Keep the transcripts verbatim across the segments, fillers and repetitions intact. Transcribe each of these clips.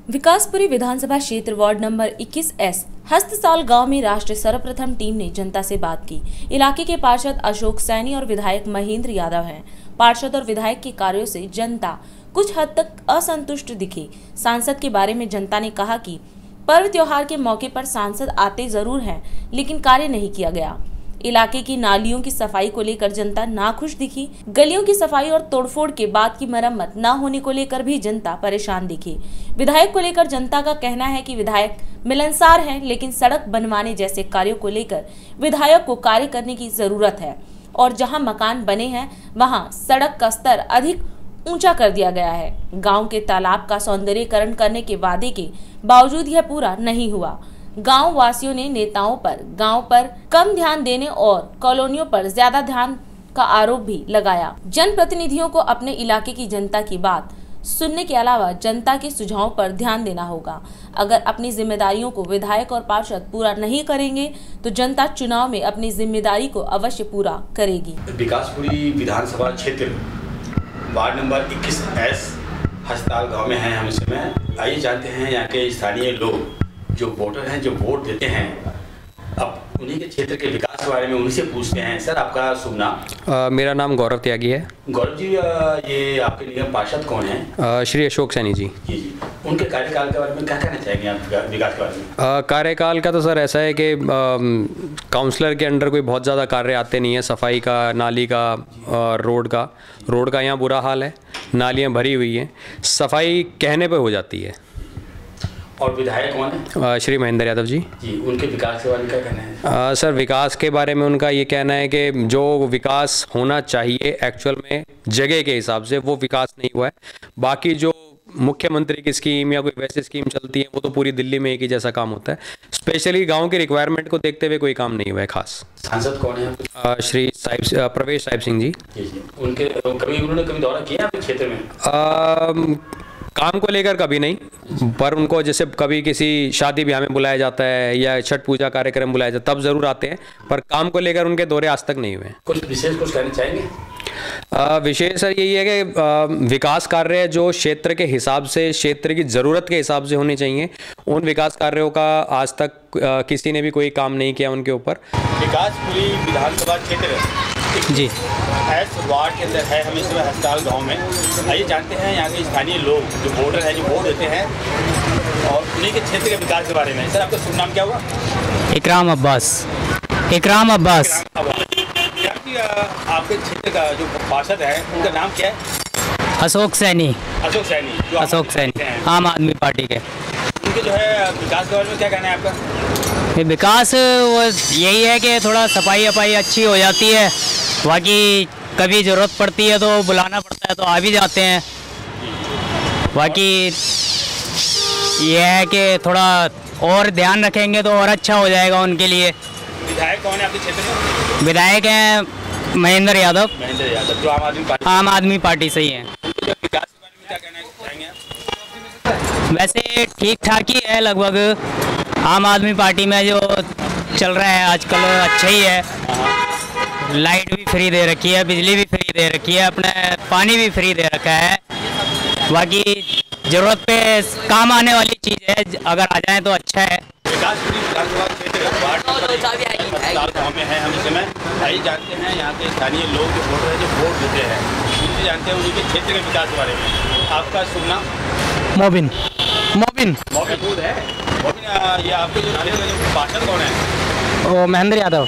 विकासपुरी विधानसभा क्षेत्र ward number इक्कीस एस हस्तसाल गांव में राष्ट्रीय सर्वप्रथम टीम ने जनता से बात की। इलाके के पार्षद अशोक सैनी और विधायक महेंद्र यादव हैं। पार्षद और विधायक के कार्यों से जनता कुछ हद तक असंतुष्ट दिखी। सांसद के बारे में जनता ने कहा कि पर्व त्योहार के मौके पर सांसद आते जरूर हैं, लेकिन कार्य नहीं किया गया। इलाके की नालियों की सफाई को लेकर जनता नाखुश दिखी। गलियों की सफाई और तोड़फोड़ के बाद की मरम्मत न होने को लेकर भी जनता परेशान दिखी। विधायक को लेकर जनता का कहना है कि विधायक मिलनसार हैं, लेकिन सड़क बनवाने जैसे कार्यों को लेकर विधायक को कार्य करने की जरूरत है और जहां मकान बने हैं वहां सड़क का स्तर अधिक ऊंचा कर दिया गया है। गाँव के तालाब का सौंदर्यीकरण करने के वादे के बावजूद यह पूरा नहीं हुआ। गांव वासियों ने नेताओं पर गांव पर कम ध्यान देने और कॉलोनियों पर ज्यादा ध्यान का आरोप भी लगाया। जनप्रतिनिधियों को अपने इलाके की जनता की बात सुनने के अलावा जनता के सुझावों पर ध्यान देना होगा। अगर अपनी जिम्मेदारियों को विधायक और पार्षद पूरा नहीं करेंगे तो जनता चुनाव में अपनी जिम्मेदारी को अवश्य पूरा करेगी। विकासपुरी विधानसभा क्षेत्र वार्ड नंबर इक्कीस एस हस्तसाल गाँव में है हम इस समय। आइए जानते हैं यहाँ के स्थानीय लोग जो वोटर हैं, जो वोट देते हैं, अब उन्हीं के क्षेत्र के विकास के बारे में उन्हीं से पूछते हैं। सर, आपका शुभ नाम? मेरा नाम गौरव त्यागी है। गौरव जी, ये आपके निगम पार्षद कौन हैं? श्री अशोक सैनी जी। जी जी उनके कार्यकाल के बारे में क्या कहना चाहेंगे आप विकास के बारे में? कार्यकाल का तो सर ऐसा है कि काउंसलर के अंडर कोई बहुत ज़्यादा कार्य आते नहीं है। सफाई का, नाली का और रोड का रोड का यहाँ बुरा हाल है। नालियाँ भरी हुई हैं, सफाई कहने पर हो जाती है। और विधायक कौन है? श्री महेंद्र यादव जी। जी उनके विकास के बारे में क्या कहना है? आ, सर, विकास के बारे में उनका ये कहना है कि जो विकास होना चाहिए एक्चुअल में जगह के हिसाब से वो विकास नहीं हुआ है। बाकी जो मुख्यमंत्री की स्कीम या कोई वैसी स्कीम चलती है वो तो पूरी दिल्ली में एक ही जैसा काम होता है। स्पेशली गांव की रिक्वायरमेंट को देखते हुए कोई काम नहीं हुआ है खास। सांसद कौन है? श्री साहिब प्रवेश साहिब सिंह जी। जी जी उनके कभी उन्होंने कभी दौरा किया आपके क्षेत्र में? आ, काम को लेकर कभी नहीं, पर उनको जैसे कभी किसी शादी ब्याह में बुलाया जाता है या छठ पूजा कार्यक्रम बुलाया जाता है तब जरूर आते हैं, पर काम को लेकर उनके दौरे आज तक नहीं हुए। कुछ विशेष कुछ कहना चाहेंगे? आ, विशेष सर यही है कि आ, विकास कार्य जो क्षेत्र के हिसाब से, क्षेत्र की ज़रूरत के हिसाब से होने चाहिए, उन विकास कार्यों का आज तक आ, किसी ने भी कोई काम नहीं किया उनके ऊपर। विकासपुरी विधानसभा क्षेत्र जी एस वार्ड के अंदर है हम इस समय हस्तसाल गाँव में। आइए जानते हैं यहाँ के स्थानीय लोग जो वोटर हैं, जो वोट देते हैं, और उन्हीं के क्षेत्र के विकास के बारे में। सर, आपका शुभ नाम क्या हुआ? इकराम अब्बास। इकराम अब्बास। आपके क्षेत्र का जो पार्षद है उनका नाम क्या है? अशोक सैनी। अशोक सैनी अशोक सैनी आम आदमी पार्टी के। उनके जो है विकास के बारे में क्या कहना है आपका? विकास वो यही है कि थोड़ा सफाई वफाई अच्छी हो जाती है, बाकी कभी ज़रूरत पड़ती है तो बुलाना पड़ता है तो आ भी जाते हैं। बाकी ये है कि थोड़ा और ध्यान रखेंगे तो और अच्छा हो जाएगा उनके लिए। विधायक कौन है आपके क्षेत्र में? विधायक हैं महेंद्र यादव। महेंद्र यादव जो आम आदमी पार्टी आम आदमी पार्टी से ही हैं। विकास के बारे में क्या कहना चाहेंगे? वैसे ठीक ठाक ही है लगभग। आम आदमी पार्टी में जो चल रहा है आजकल अच्छा ही है। लाइट भी फ्री दे रखी है, बिजली भी फ्री दे रखी है, अपने पानी भी फ्री दे रखा है। बाकी ज़रूरत पे काम आने वाली चीज़ है, अगर आ जाए तो अच्छा है। विकासपुरी विधानसभा क्षेत्र वार्ड हस्तसाल गाँव में है हम इस समय। आइए जानते हैं यहाँ के स्थानीय लोग जो वोटर हैं, जो वोट देते हैं, उनसे जानते हैं उन्हीं के क्षेत्र के विकास के बारे में। आपका शुभ नाम? मोबिन। मोबिन मौजूद है। मोबिन, ये आपके जो पार्षद कौन है? वो महेंद्र यादव।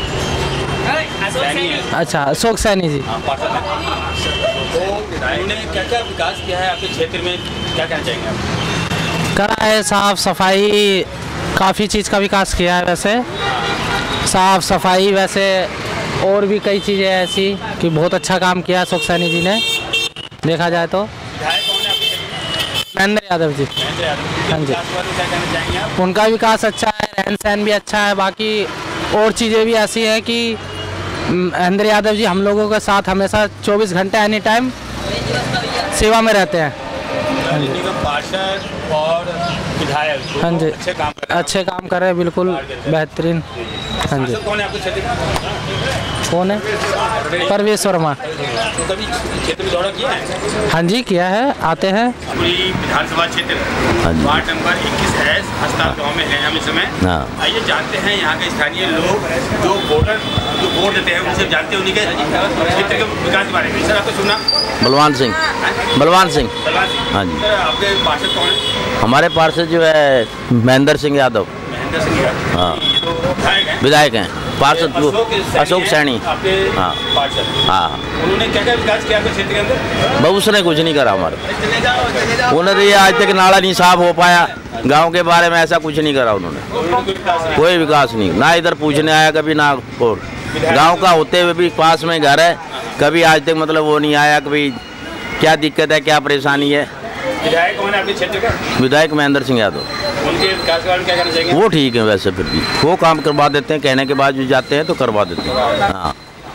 अच्छा, अशोक सैनी जी। हाँ, पार्षद है। तो उन्होंने क्या क्या विकास किया है आपके क्षेत्र में, क्या कहना चाहेंगे आप? करा है साफ सफाई, काफ़ी चीज़ का विकास किया है। वैसे साफ सफाई, वैसे और भी कई चीज़ें ऐसी कि बहुत अच्छा काम किया अशोक सैनी जी ने, देखा जाए तो। महेंद्र यादव जी। हाँ जी। क्या कहना चाहेंगे आप? उनका विकास अच्छा है, रहन सहन भी अच्छा है। बाकी और चीज़ें भी ऐसी हैं कि महेंद्र यादव जी हम लोगों के साथ हमेशा चौबीस घंटे एनी टाइम सेवा में रहते हैं। पार्षद और विधायक हाँ जी, अच्छे काम अच्छे काम कर रहे हैं, बिल्कुल बेहतरीन। हाँ जी। कौन है आपके क्षेत्र का? कौन है? परवेश वर्मा। तो कभी क्षेत्र में दौरा किया है? हाँ जी किया है, आते हैं। पूरी विधानसभा क्षेत्र वार्ड नंबर इक्कीस एस हस्ताल गाँव में है हम इस समय। आइए जानते हैं यहाँ के स्थानीय लोग जो वोटर जो वोट देते हैं उनसे जानते हैं उन्हीं के क्षेत्र के विकास के बारे में। सर आपको सुनना? बलवान सिंह। बलवान सिंह। बलवान सिंह। हाँ जी। सर आपके पार्षद कौन है? हमारे पार्षद जो है महेंद्र सिंह यादव। महेंद्र सिंह यादव। हाँ। ये तो विधायक हैं। विधायक हैं। पार्षद अशोक सैनी। आपके हाँ। पार्षद। हाँ। उन्होंने क्या क्या विकास किया आपके क्षेत्र के अंदर? बस उसने कुछ नहीं करा हमारे। उन्होंने ये आज तक नाला नहीं साफ हो पाया, गांव के बारे में ऐसा कुछ नहीं करा उन्होंने, कोई विकास नहीं। ना इधर पूछने आया कभी, ना और गांव का होते हुए भी पास में घर है, कभी आज तक मतलब वो नहीं आया कभी क्या दिक्कत है क्या परेशानी है। विधायक कौन है आपके क्षेत्र का? विधायक महेंद्र सिंह यादव। उनके विकास के बारे में क्या करना चाहिए? वो ठीक है वैसे, फिर भी वो काम करवा देते हैं, कहने के बाद भी जाते हैं तो करवा देते हैं। हाँ।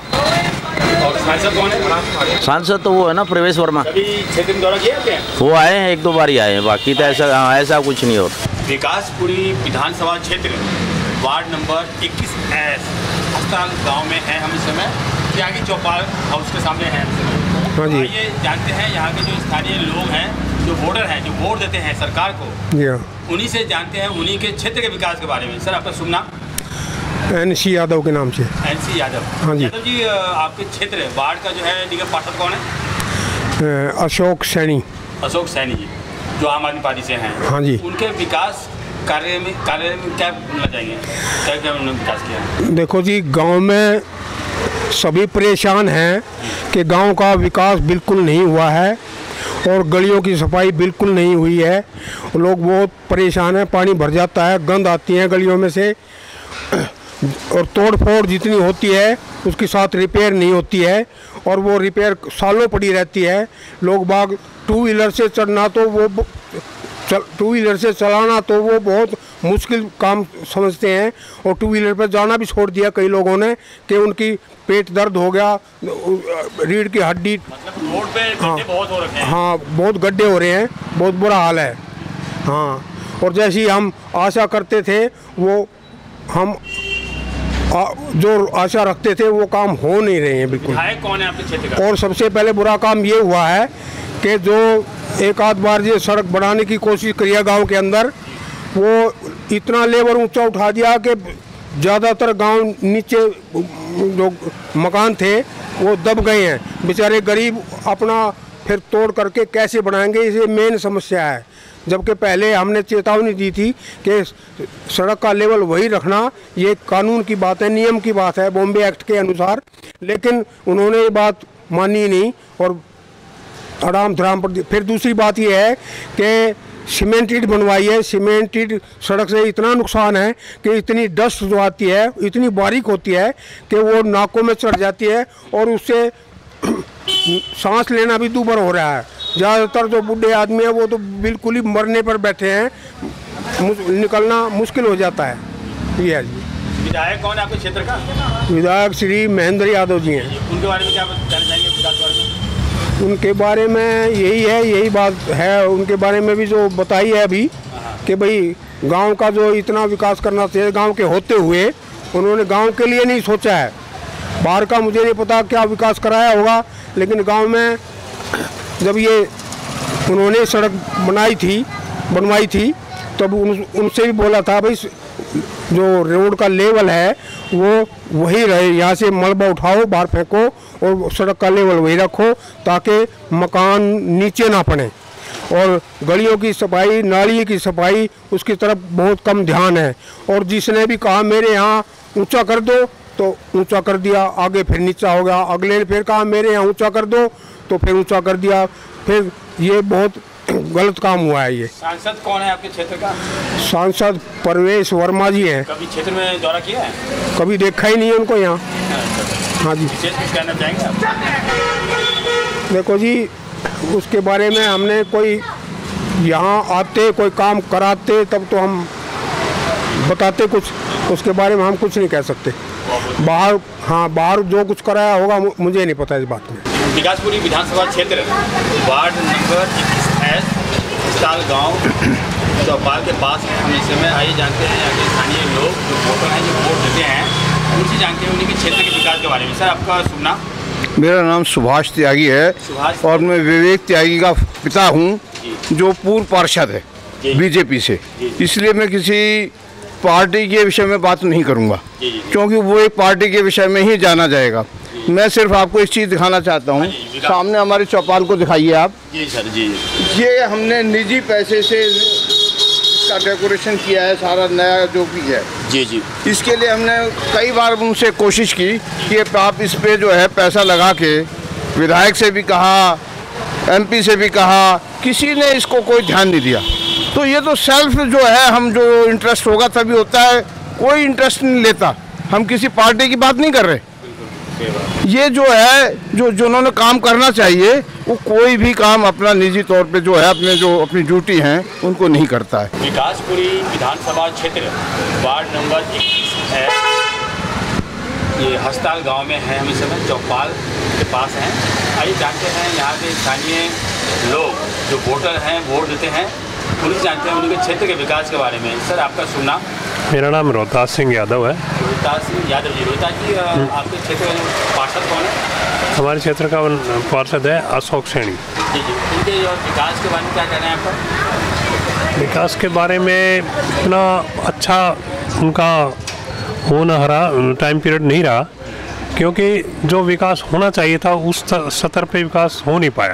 और सांसद कौन है? सांसद तो वो है ना प्रवेश वर्मा। कभी क्षेत्र में दौरा किया क्या? वो आए हैं, एक दो बार ही आए हैं, बाकी तो ऐसा हाँ, ऐसा कुछ नहीं होता। विकासपुरी विधानसभा क्षेत्र वार्ड नंबर इक्कीस एस हस्ताल गांव में है हम इस समय। यहाँ की चौपाल हाउस के सामने है हम इस समय। हाँ जी। ये जानते हैं यहाँ के जो स्थानीय लोग हैं, जो वोटर हैं, जो वोट देते हैं सरकार को, जी हाँ, उन्हीं से जानते हैं उन्हीं के क्षेत्र के विकास के बारे में। सर आपका शुभ नाम? एन सी यादव के नाम से। N C Yadav. हाँ जी। यादव जी, आपके क्षेत्र वार्ड का जो है निगम पार्षद कौन है? अशोक सैनी। अशोक सैनी जी, जो आम आदमी पार्टी से हैं। हाँ जी। उनके विकास कार्य में कार्य में क्या बोलना चाहेंगे? क्या क्या उन्होंने विकास किया? देखो जी, गांव में सभी परेशान हैं कि गांव का विकास बिल्कुल नहीं हुआ है और गलियों की सफाई बिल्कुल नहीं हुई है। लोग बहुत परेशान हैं, पानी भर जाता है, गंद आती है गलियों में से, और तोड़ फोड़ जितनी होती है उसके साथ रिपेयर नहीं होती है, और वो रिपेयर सालों पड़ी रहती है। लोग बाग टू व्हीलर से चढ़ना तो वो टू व्हीलर से चलाना तो वो बहुत मुश्किल काम समझते हैं, और टू व्हीलर पर जाना भी छोड़ दिया कई लोगों ने कि उनकी पेट दर्द हो गया, रीढ़ की हड्डी। मतलब रोड पे हाँ, गड्ढे बहुत हो रखे हैं। हाँ, बहुत गड्ढे हो रहे हैं, बहुत बुरा हाल है। हाँ, और जैसी हम आशा करते थे वो हम आ, जो आशा रखते थे वो काम हो नहीं रहे हैं बिल्कुल। विधायक कौन है आपके क्षेत्र का? और सबसे पहले बुरा काम ये हुआ है कि जो एक आध बार ये सड़क बनाने की कोशिश करी गांव के अंदर, वो इतना लेवल ऊंचा उठा दिया कि ज़्यादातर गांव नीचे जो मकान थे वो दब गए हैं। बेचारे गरीब अपना फिर तोड़ करके कैसे बनाएंगे, इसे मेन समस्या है। जबकि पहले हमने चेतावनी दी थी कि सड़क का लेवल वही रखना, ये कानून की बात है, नियम की बात है बॉम्बे एक्ट के अनुसार, लेकिन उन्होंने ये बात मानी नहीं और आराम धराम पर। फिर दूसरी बात ये है कि सीमेंटेड बनवाई है, सीमेंटेड सड़क से इतना नुकसान है कि इतनी डस्ट जो आती है इतनी बारीक होती है कि वो नाकों में चढ़ जाती है और उससे सांस लेना भी दूभर हो रहा है। ज़्यादातर जो बूढ़े आदमी हैं वो तो बिल्कुल ही मरने पर बैठे हैं, निकलना मुश्किल हो जाता है। ये है जी। विधायक कौन है आपके क्षेत्र का? विधायक श्री महेंद्र यादव जी हैं। उनके बारे में क्या बताना चाहेंगे? विकास के बारे में उनके बारे में यही है, यही बात है उनके बारे में भी जो बताई है अभी कि भाई गांव का जो इतना विकास करना चाहिए, गांव के होते हुए उन्होंने गांव के लिए नहीं सोचा है। बाहर का मुझे नहीं पता क्या विकास कराया होगा, लेकिन गांव में जब ये उन्होंने सड़क बनाई थी बनवाई थी तब उन, उनसे भी बोला था भाई जो रोड का लेवल है वो वही रहे, यहाँ से मलबा उठाओ बाहर फेंको और सड़क का लेवल वही रखो ताकि मकान नीचे ना पड़े। और गलियों की सफाई, नाली की सफाई, उसकी तरफ बहुत कम ध्यान है। और जिसने भी कहा मेरे यहाँ ऊंचा कर दो तो ऊंचा कर दिया, आगे फिर नीचा हो गया। अगले ने फिर कहा मेरे यहाँ ऊंचा कर दो तो फिर ऊंचा कर दिया। फिर ये बहुत गलत काम हुआ है। ये सांसद कौन है आपके क्षेत्र का? सांसद परवेश वर्मा जी हैं। कभी क्षेत्र में दौरा किया है? कभी देखा ही नहीं है उनको यहाँ। हाँ जी। विशेष कुछ कहना चाहेंगे आप? देखो जी, उसके बारे में हमने कोई यहाँ आते कोई काम कराते तब तो हम बताते कुछ, उसके बारे में हम कुछ नहीं कह सकते। बाहर हाँ बाहर जो कुछ कराया होगा मुझे नहीं पता इस बात में। विकासपुरी विधानसभा क्षेत्र वार्ड नंबर इक्कीस एस हस्ताल गांव चौपाल के पास है। हम इस समय आइए जानते हैं यहाँ के स्थानीय लोग जो वोटर हैं, जो वोट देते हैं, उनसे जानते हैं उनके क्षेत्र के विकास के बारे में। सर, आपका शुभ नाम? मेरा नाम सुभाष त्यागी है और मैं विवेक त्यागी का पिता हूँ, जो पूर्व पार्षद है बीजेपी से। इसलिए मैं किसी पार्टी के विषय में बात नहीं करूँगा, क्योंकि वो एक पार्टी के विषय में ही जाना जाएगा। मैं सिर्फ आपको एक चीज़ दिखाना चाहता हूँ। सामने हमारे चौपाल को दिखाइए आप। जी सर, जी। ये हमने निजी पैसे से इसका डेकोरेशन किया है, सारा नया जो भी है। जी जी। इसके लिए हमने कई बार उनसे कोशिश की कि आप इस पे जो है पैसा लगा के, विधायक से भी कहा, एमपी से भी कहा, किसी ने इसको कोई ध्यान नहीं दिया। तो ये तो सेल्फ जो है, हम जो इंटरेस्ट होगा तभी होता है, कोई इंटरेस्ट नहीं लेता। हम किसी पार्टी की बात नहीं कर रहे। ये जो है, जो जिन्होंने काम करना चाहिए, वो कोई भी काम अपना निजी तौर पे जो है, अपने जो अपनी ड्यूटी हैं उनको नहीं करता है। विकासपुरी विधानसभा क्षेत्र वार्ड नंबर इक्कीस है, ये हस्ताल गांव में है। हम इस समय चौपाल के पास हैं। आइए जानते हैं यहाँ के स्थानीय लोग जो वोटर हैं, वोट देते हैं, उनसे जानते हैं उनके क्षेत्र के विकास के बारे में। सर, आपका शुभ नाम? मेरा नाम रोहतास सिंह यादव है। रोहतास सिंह यादव जी। रोहतास जी, आपके क्षेत्र का पार्षद कौन है? हमारे क्षेत्र का पार्षद है अशोक सैनी। जी जी। उनके विकास के बारे में क्या कहना है आपका? विकास के बारे में इतना अच्छा उनका होना हरा टाइम पीरियड नहीं रहा, क्योंकि जो विकास होना चाहिए था उस स्तर पे विकास हो नहीं पाया।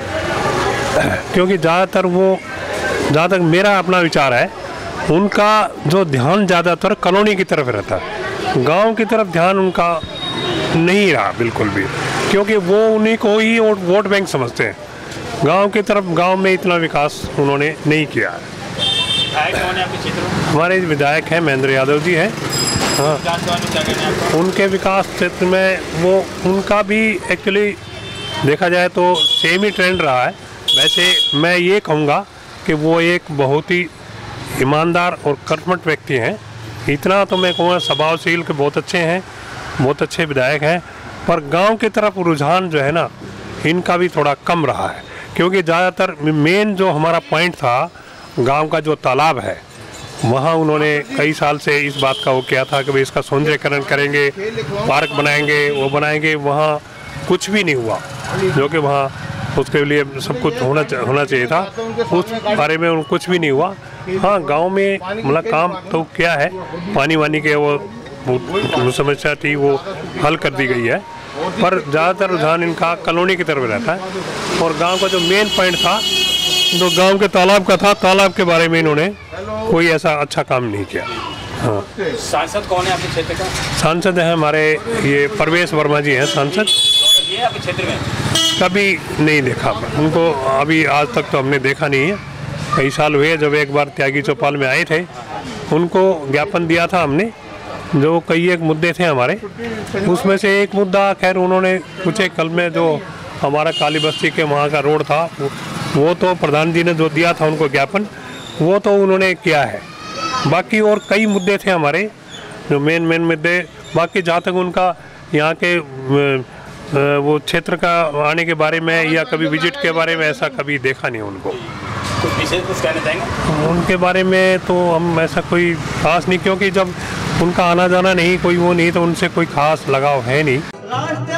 क्योंकि ज़्यादातर वो, जहाँ तक मेरा अपना विचार है, उनका जो ध्यान ज़्यादातर कॉलोनी की तरफ रहता है, गांव की तरफ ध्यान उनका नहीं रहा बिल्कुल भी, क्योंकि वो उन्हीं को ही वोट बैंक समझते हैं। गांव की तरफ, गांव में इतना विकास उन्होंने नहीं किया है। विधायक कौन है आपके क्षेत्र में? हमारे विधायक हैं महेंद्र यादव जी हैं। हाँ, उनके विकास क्षेत्र में वो, उनका भी एक्चुअली देखा जाए तो सेम ही ट्रेंड रहा है। वैसे मैं ये कहूँगा कि वो एक बहुत ही ईमानदार और कर्मठ व्यक्ति हैं। इतना तो मैं कहूँगा स्वभावशील के बहुत अच्छे हैं, बहुत अच्छे विधायक हैं। पर गांव की तरफ रुझान जो है ना, इनका भी थोड़ा कम रहा है, क्योंकि ज़्यादातर मेन जो हमारा पॉइंट था, गांव का जो तालाब है, वहाँ उन्होंने कई साल से इस बात का वो किया था कि भाई इसका सौंदर्यीकरण करेंगे, पार्क बनाएंगे, वो बनाएंगे। वहाँ कुछ भी नहीं हुआ, जो कि वहाँ उसके लिए सब कुछ होना होना चाहिए था, उस बारे में कुछ भी नहीं हुआ। हाँ, गांव में मतलब काम तो क्या है, पानी वानी के वो समस्या थी, वो हल कर दी गई है। पर ज़्यादातर रुझान इनका कॉलोनी की तरफ रहता है। और गांव का जो मेन पॉइंट था, जो गांव के तालाब का था, तालाब के बारे में इन्होंने कोई ऐसा अच्छा काम नहीं किया। हाँ। सांसद कौन है आपके क्षेत्र का? सांसद हैं हमारे ये परवेश वर्मा जी हैं सांसद। ये आपके क्षेत्र में कभी नहीं देखा उनको, अभी आज तक तो हमने देखा नहीं है। कई साल हुए, जब एक बार त्यागी चौपाल में आए थे, उनको ज्ञापन दिया था हमने, जो कई एक मुद्दे थे हमारे, उसमें से एक मुद्दा खैर उन्होंने कुछ एक कल में जो हमारा काली बस्ती के वहाँ का रोड था, वो तो प्रधान जी ने जो दिया था उनको ज्ञापन, वो तो उन्होंने किया है। बाकी और कई मुद्दे थे हमारे जो मेन मेन मुद्दे। बाकी जहाँ तक उनका यहाँ के वो क्षेत्र का आने के बारे में या कभी विजिट के बारे में ऐसा कभी देखा नहीं उनको। कुछ विशेष कुछ कहना चाहेंगे उनके बारे में? तो हम ऐसा कोई खास नहीं, क्योंकि जब उनका आना जाना नहीं, कोई वो नहीं, तो उनसे कोई खास लगाव है नहीं।